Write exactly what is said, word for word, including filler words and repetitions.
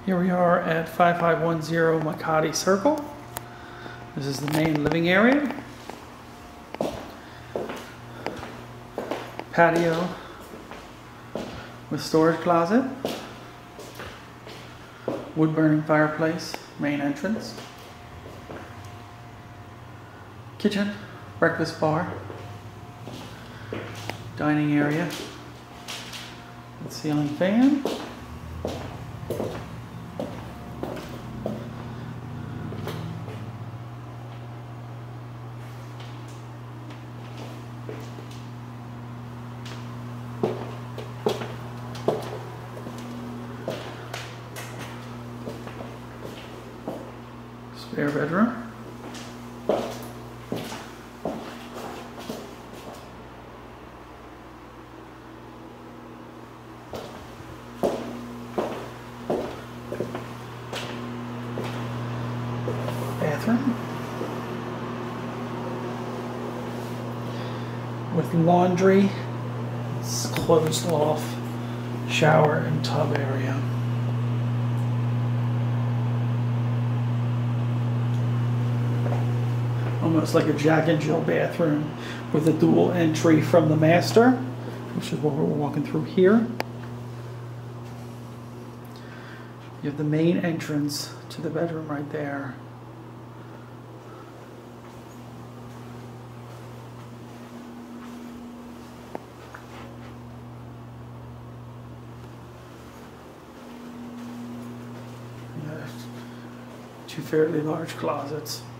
Here we are at five five one zero Makati Circle. This is the main living area. Patio with storage closet. Wood burning fireplace, main entrance. Kitchen, breakfast bar. Dining area. With ceiling fan. Spare bedroom. Bathroom. With laundry, it's closed off shower and tub area. Almost like a Jack and Jill bathroom with a dual entry from the master, which is what we're walking through here. You have the main entrance to the bedroom right there. You have two fairly large closets.